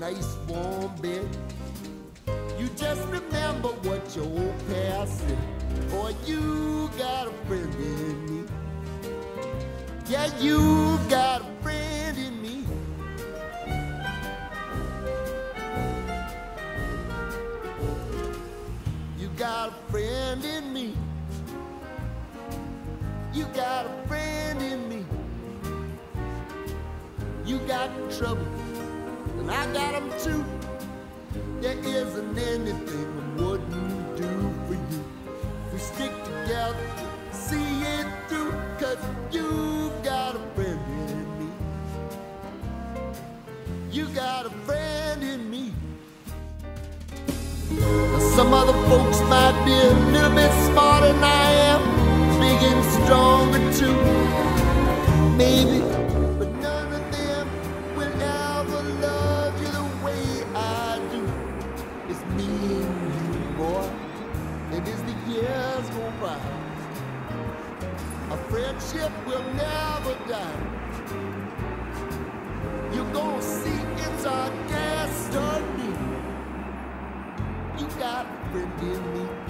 nice warm bed. You just remember what your old past said. Boy, you got a friend in me. Yeah, you got a friend in me. You got a friend in me. You got a friend in me. You got trouble, and I got them too. There isn't anything I wouldn't do for you. We stick together, see it through, 'cause you got a friend in me. You got a friend in me. Now, some other folks might be a little bit smarter than I am, big and stronger too, maybe, but none of them will ever love you the way I do. It's me and you, boy, and as the years go by, our friendship will never die. You're gonna see it's our destiny. You got a friend in me.